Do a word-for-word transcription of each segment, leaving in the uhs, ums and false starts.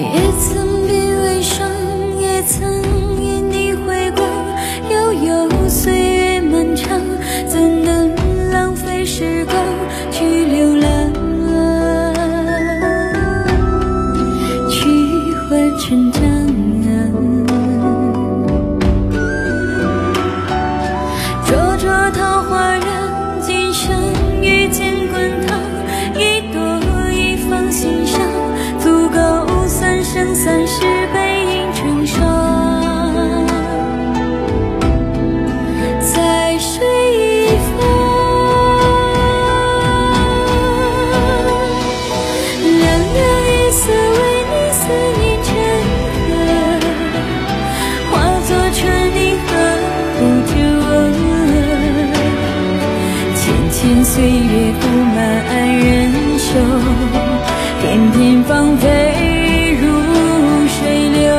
也曾比微霜，也曾因你回光，悠悠岁月漫长，怎能浪费时光去流浪，去换成长。灼灼桃花让今生遇见滚烫，一朵一放心上，足够三生三世背影成双。在水一方，凉凉一丝为你思念成河，化作春泥呵护着我。浅浅岁月布满安人袖，片片芳菲如水流。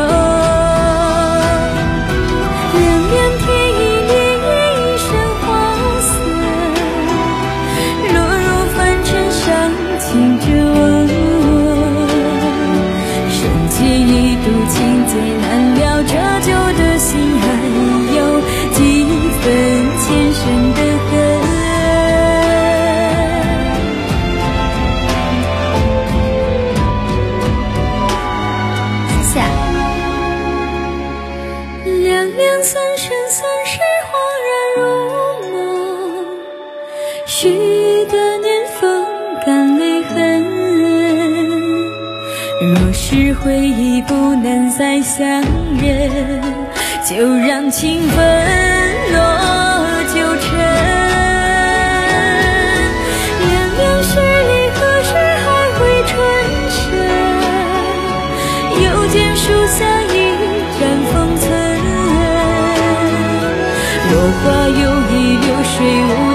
凉凉天一帘一身花色，落入凡尘伤情着我。深结一度情结难了，这旧的心还有几分前生的恨。凉凉三生三世恍然如梦，许的年风干泪痕。若是回忆不能再相认，就让情分落九尘。凉凉十里何时还会春深，又见树下一盏风尘。落花有意流水无